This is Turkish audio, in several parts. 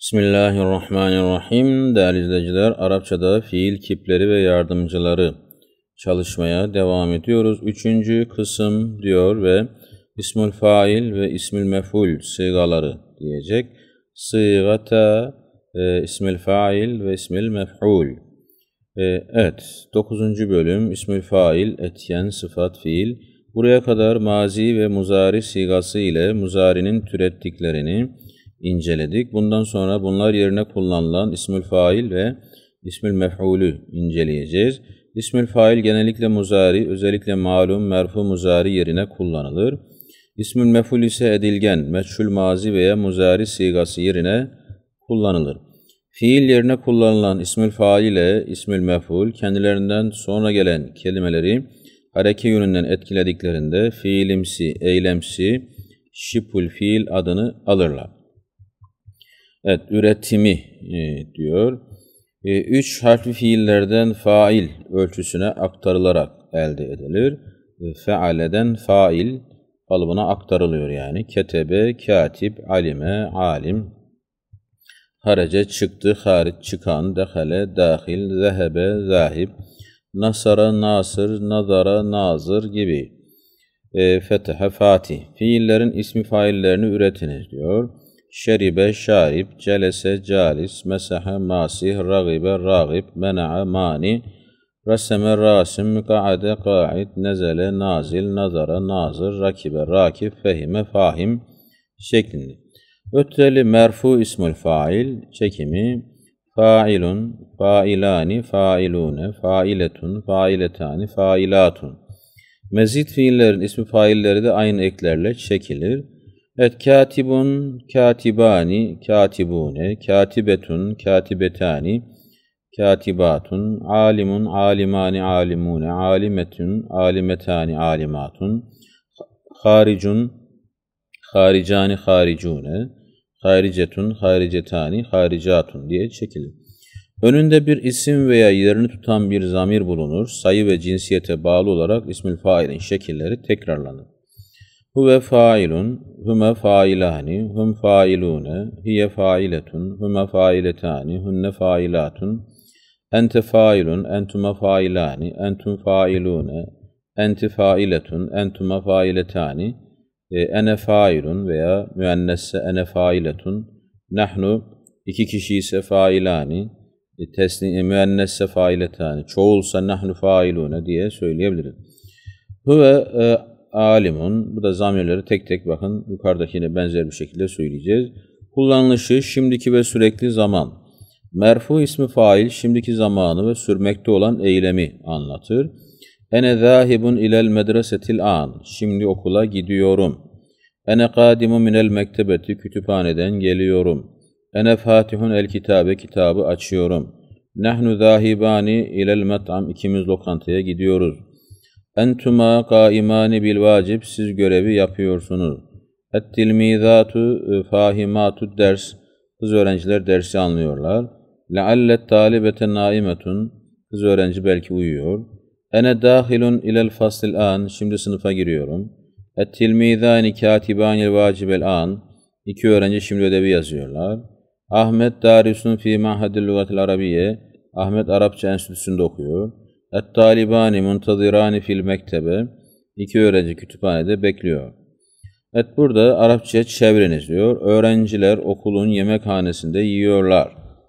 Bismillahirrahmanirrahim. Değerli izleyiciler, Arapçada fiil kipleri ve yardımcıları çalışmaya devam ediyoruz. Üçüncü kısım diyor ve ismül fail ve ismül mef'ul sigaları diyecek. Sigata, ismül fail ve ismül mef'ul. Evet, 9. bölüm ismül fail, etyen, sıfat, fiil. Buraya kadar mazi ve muzari sigası ile muzarinin türettiklerini inceledik. Bundan sonra bunlar yerine kullanılan ismül fail ve ismül mef'ulü inceleyeceğiz. İsmül fail genellikle muzari, özellikle malum merfu muzari yerine kullanılır. İsmül mef'ul ise edilgen, meçhul mazi veya muzari sigası yerine kullanılır. Fiil yerine kullanılan ismül fail ile ismül mef'ul kendilerinden sonra gelen kelimeleri hareke yönünden etkilediklerinde fiilimsi, eylemsi, şibhül fiil adını alırlar. Evet, üretimi diyor. 3 harfli fiillerden fail ölçüsüne aktarılarak elde edilir. Fealeden fail kalıbına aktarılıyor yani. Ketebe, katip, alime, alim. Harece, çıktı, hariç, çıkan, dehale, dahil, zehebe, zahib, nasara, nasır, nazara, nazır gibi. Fetehe, fatih. Fiillerin ismi faillerini üretiniz diyor. Şeribe, şarip, celese, calis, mesahe, masih, ragibe, ragib, mena'a, mani, reseme, rasim, mükaade, qaid, nezele, nazil, nazara, nazır, rakibe, rakib, fehime, fahim şeklinde. Ötreli merfu ismül fail, çekimi, failun, failani, failune, failetun, failetani, failatun. Mezit fiillerin ismi failleri de aynı eklerle çekilir. Evet, katibun, katibani, katibune, katibetun, katibetani, katibatun, alimun, alimani, alimune, alimetun, alimetani, alimatun, haricun, haricani, haricune, haricetun, haricetani, haricatun diye çekilir. Önünde bir isim veya yerini tutan bir zamir bulunur. Sayı ve cinsiyete bağlı olarak ismül failin şekilleri tekrarlanır. Huve failun, hume failani, hum failune, hiye failetun, hume failetani, hunne failatun, ente failun, entume failani, entum failune, enti failetun, entume failetani, ene failun veya müennesse ene failetun, nahnu iki kişi ise failani, müennesse failetani, çoğulsa nahnu failune diye söyleyebiliriz. Huve alimun, bu da zamirleri tek tek bakın yukarıdakine benzer bir şekilde söyleyeceğiz. Kullanılışı şimdiki ve sürekli zaman. Merfu ismi fail şimdiki zamanı ve sürmekte olan eylemi anlatır. Ene zâhibun ilel medresetil an, şimdi okula gidiyorum. Ene kadimun minel mektebeti, kütüphaneden geliyorum. Ene fatihun el kitabe, kitabı açıyorum. Nahnu zâhibani ilel met'am, ikimiz lokantaya gidiyoruz. Entuma kaimani bil vacib, siz görevi yapıyorsunuz. Et-tilmizatu fahimatu ders, kız öğrenciler dersi anlıyorlar. Leallet talibete naimetun, kız öğrenci belki uyuyor. Ene dahilun ilel faslil an, şimdi sınıfa giriyorum. Et-tilmizani katibanil vacibel an, iki öğrenci şimdi ödevi yazıyorlar. Ahmet darisun fi mahadil lugatil arabiye, Ahmet Arapça enstitüsünde okuyor. Et-talibani muntazirani fil mektebe, iki öğrenci kütüphanede bekliyor. Evet, burada Arapçaya çeviriniz diyor. Öğrenciler okulun yemekhanesinde yiyorlar.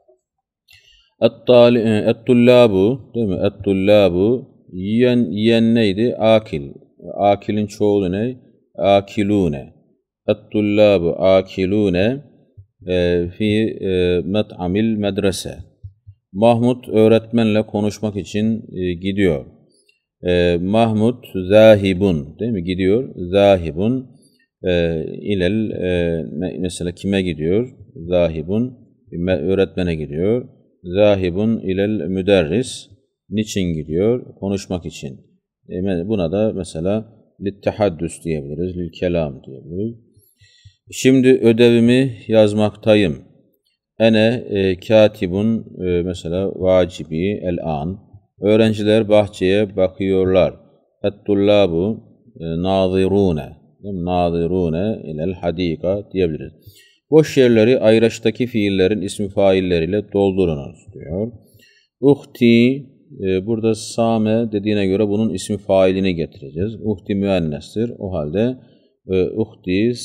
Et-tullabu, değil mi? Et-tullabu, yiyen neydi? Akil. Akilin çoğulu ne? Akilune. Et-tullabu akilune fi met'amil medrese. Mahmud öğretmenle konuşmak için gidiyor. Mahmud zahibun, değil mi? Gidiyor. Zahibun ilel mesela kime gidiyor? Zahibun öğretmene gidiyor. Zahibun ilel müderris, niçin gidiyor? Konuşmak için. Buna da mesela littehaddüs diyebiliriz, lilkelam diyebiliriz. Şimdi ödevimi yazmaktayım. Ene katibun mesela vacibi el an. Öğrenciler bahçeye bakıyorlar. Et-tullabu nazirune. Nazirune ilel hadika diyebiliriz. Boş yerleri ayraçtaki fiillerin ismi failleriyle doldurunuz diyor. Uhti, burada same dediğine göre bunun ismi failini getireceğiz. Uhti müennestir. O halde uhti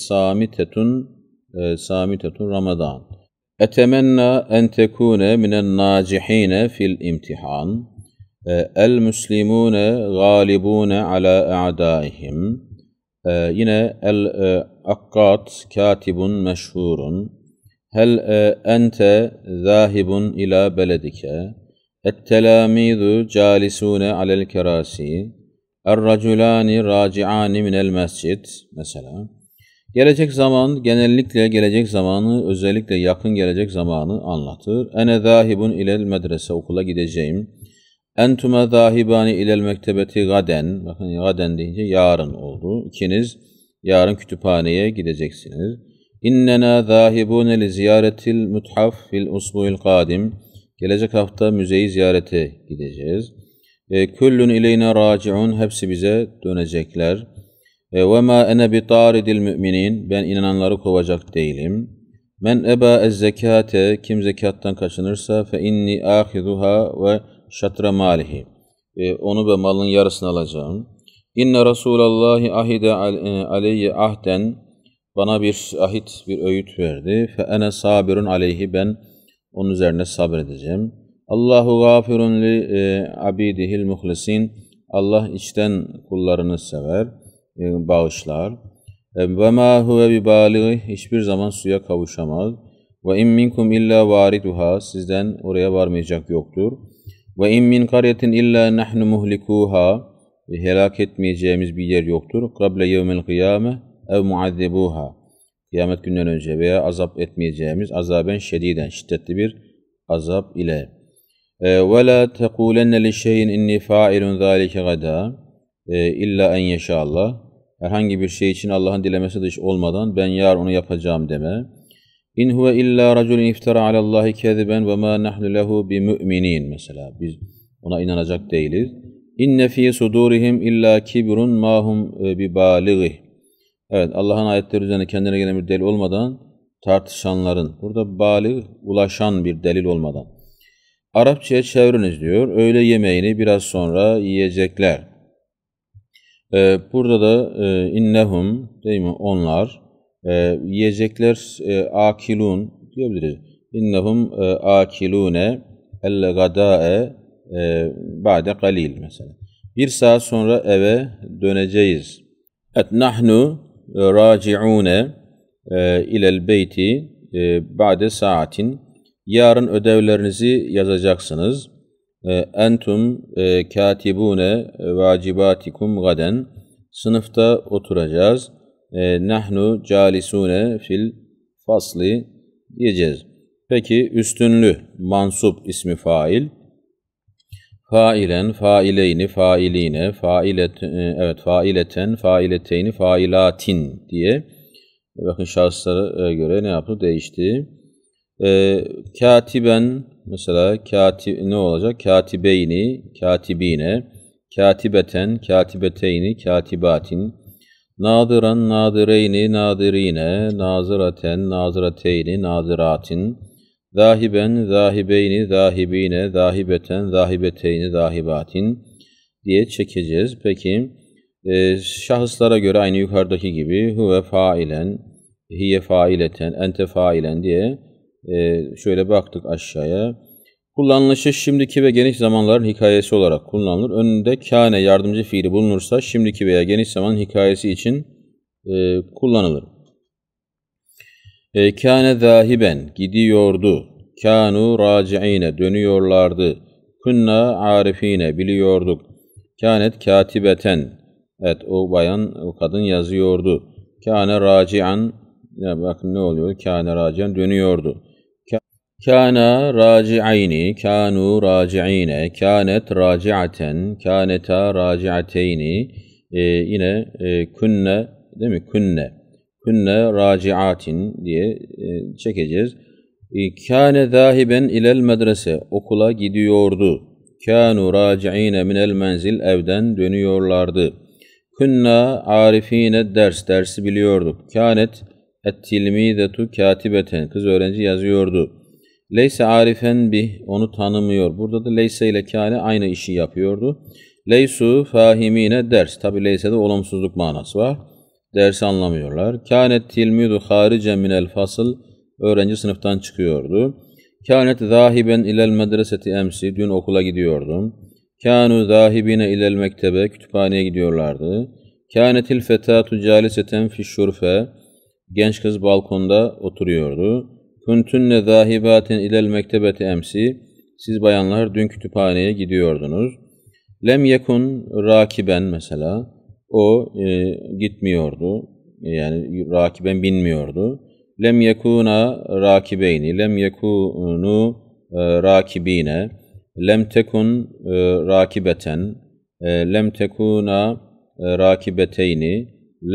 samitetun Ramazan. Etemenna en tekune minen nacihine fil imtihan. El müslimune galibune ala a'daihim. Yine el akkat katibun meşhurun. Hel ente zahibun ila beledike. Et-telamizu calisune alel kerasi. Er-raculani raciani minel mescid. Mesela. Gelecek zaman genellikle gelecek zamanı, özellikle yakın gelecek zamanı anlatır. Ene zahibun ilel medrese, okula gideceğim. Entume zahibani ilel mektebeti gaden. Bakın gaden deyince yarın oldu. İkiniz yarın kütüphaneye gideceksiniz. İnnena zahibune li ziyaretil muthaf fil usbu'il kadim. Gelecek hafta müzeyi ziyarete gideceğiz. Kullun ileyne raciun. Hepsi bize dönecekler. Ve ma ene bi taridil müminin. Ben inananları kovacak değilim. Men eba ez zekate. Kim zekattan kaçınırsa fe inni ahizuha ve şatra malihi. Onu ve malın yarısını alacağım. İnne Rasulallahi ahide aleyye ahden. Bana bir ahit, bir öğüt verdi. Fe ene sabirun aleyhi. Ben onun üzerine sabredeceğim. Allahu gafirun li abidihil muhlisin. Allah içten kullarını sever, bağışlar. Ve ma huve bi balighi. Hiçbir zaman suya kavuşamaz. Ve in minkum illa variduha. Sizden oraya varmayacak yoktur. Ve in min qaryatin illa nahnu muhlikuha. Helak etmeyeceğimiz bir yer yoktur. Kable yevmil kıyame ev muazzibuha. Kıyamet günden önce veya azap etmeyeceğimiz azaben şediden, şiddetli bir azap ile. Ve la tekulenne li şeyin inni fa'ilun zalike gada illa en yeşallah. Herhangi bir şey için Allah'ın dilemesi dış olmadan ben yarın onu yapacağım deme. İn huve illa raculun iftara alallahi keziben ve ma nahnu lehu bimü'minin. Mesela biz ona inanacak değiliz. İnne fi sudurihim illa kibrun ma hum bibalighi. Evet, Allah'ın ayetleri üzerine kendine gelen bir delil olmadan tartışanların, burada balik, ulaşan bir delil olmadan. Arapçaya çeviriniz diyor. Öğle yemeğini biraz sonra yiyecekler. Burada da innehum, değil mi? Onlar yiyecekler akilun diyebiliriz. İnnehum akilune el gada'e ba'de galil mesela. Bir saat sonra eve döneceğiz. Et nahnu raci'une ilel beyti ba'de saatin. Yarın ödevlerinizi yazacaksınız. Entum katibune vacibatikum gaden. Sınıfta oturacağız. Nahnu calisune fil fasli diyeceğiz. Peki üstünlü mansup ismi fail. Failen, faileyni, failine, faileten, faileteyni, failatin diye. Bakın şahıslara göre ne yaptı? Değişti. Katiben mesela ne olacak? Katibeyni, katibine, katibeten, katibeteyni, katibatin, nadiran, nadireyni, nadirine, naziraten, nazirateyni, naziratin, zahiben, zahibeyni, zahibine, zahibeten, zahibeteyni, zahibatin diye çekeceğiz. Peki şahıslara göre aynı yukarıdaki gibi huve failen, hiye faileten, ente failen diye şöyle baktık aşağıya. Kullanılışı şimdiki ve geniş zamanların hikayesi olarak kullanılır. Önünde kâne yardımcı fiili bulunursa şimdiki veya geniş zaman hikayesi için kullanılır. Kâne zâhiben gidiyordu. Kânu râci'ine dönüyorlardı. Kunna arifine biliyorduk. Kânet kâtibeten. Evet, o bayan, o kadın yazıyordu. Kâne râci'an. Bakın ne oluyor? Kâne râci'an dönüyordu. Kâna râci'ayni, kânû râci'ine, kânet râci'aten, kâneta râci'ateyni, yine kunne, değil mi? Kunne râci'atin diye çekeceğiz. Kâne zâhiben ilel medrese, okula gidiyordu. Kânû râci'ine minel menzil, evden dönüyorlardı. Kunna arifine dersi biliyorduk. Kânet Et-tilmidetu katibeten. Kız öğrenci yazıyordu. Leyse arifen bih. Onu tanımıyor. Burada da leyse ile kâne aynı işi yapıyordu. Leysu fahimine ders. Tabi leyse de olumsuzluk manası var. Dersi anlamıyorlar. Kânet tilmidu haricen minel fasıl. Öğrenci sınıftan çıkıyordu. Kânet zâhiben ilel medreseti emsi. Dün okula gidiyordum. Kânu zâhibine ilel mektebe. Kütüphaneye gidiyorlardı. Kânetil fetâtu câliseten fişşurfe. Genç kız balkonda oturuyordu. Kuntunne zâhibatin ilel mektebeti emsi. Siz bayanlar dün kütüphaneye gidiyordunuz. Lem yekun rakiben mesela. O gitmiyordu. Yani rakiben binmiyordu. Lem yekuna rakibeyni. Lem yekunu rakibine. Lem tekun rakibeten. Lem tekuna rakibeteyni.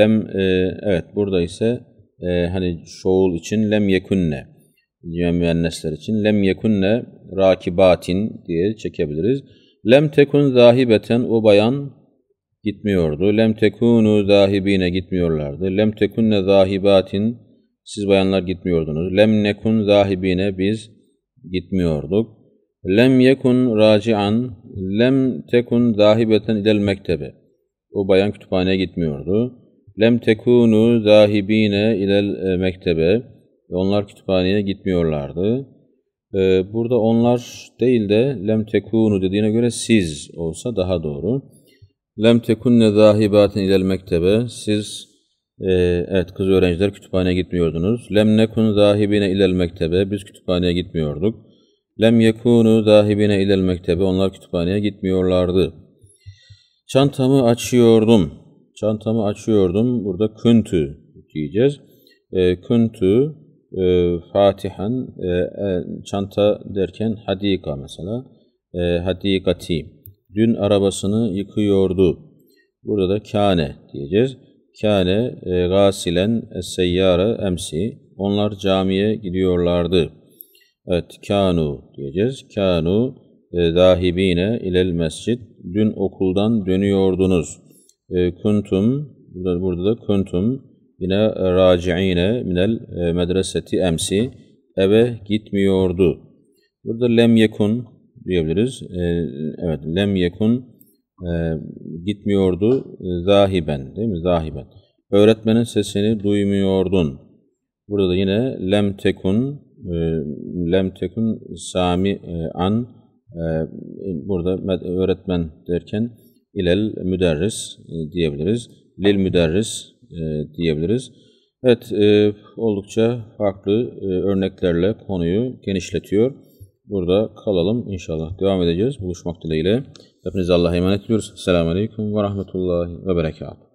Evet burada ise hani şoğul için lem yekunne. Müennesler için lem yekunne rakibatin diye çekebiliriz. Lem tekun zahibeten. O bayan gitmiyordu. Lem tekunu zahibine. Gitmiyorlardı. Lem tekunne zahibatin. Siz bayanlar gitmiyordunuz. Lem nekun zahibine. Biz gitmiyorduk. Lem yekun racian. Lem tekun zahibeten ilel mektebe. O bayan kütüphaneye gitmiyordu. Lem tekunu zahibine ilel mektebe. Onlar kütüphaneye gitmiyorlardı. Burada onlar değil de lem tekunu dediğine göre siz olsa daha doğru. Lem tekunne zahibatin ilel mektebe. Siz evet kız öğrenciler kütüphaneye gitmiyordunuz. Lem nekun zahibine ilel mektebe. Biz kütüphaneye gitmiyorduk. Lem yekunu zahibine ilel mektebe. Onlar kütüphaneye gitmiyorlardı. Çantamı açıyordum. Çantamı açıyordum. Burada küntü diyeceğiz. Küntü fatihan. Çanta derken hadika mesela. Hadikati. Dün arabasını yıkıyordu. Burada da kâne diyeceğiz. Kâne gâsilen es-seyyâre emsi. Onlar camiye gidiyorlardı. Evet, kânu diyeceğiz. Kânu zâhibîne ilel mescid. Dün okuldan dönüyordunuz. Kuntum, burada da kuntum yine raci'ine minel medreseti emsi. Eve gitmiyordu. Burada lem yekun diyebiliriz. Evet, lem yekun gitmiyordu. Zahiben, değil mi? Zahiben. Öğretmenin sesini duymuyordun. Burada da yine lem tekun sami an. Burada öğretmen derken ilel müderris diyebiliriz. Lil müderris diyebiliriz. Evet, oldukça farklı örneklerle konuyu genişletiyor. Burada kalalım. İnşallah devam edeceğiz. Buluşmak dileğiyle. Hepinize Allah'a emanet ediyoruz. Selamun Aleyküm ve Rahmetullahi ve Berekatuhu.